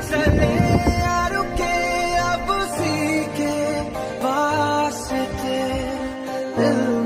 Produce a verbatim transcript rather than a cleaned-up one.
चले या रुके अब उसी के वास्ते दिल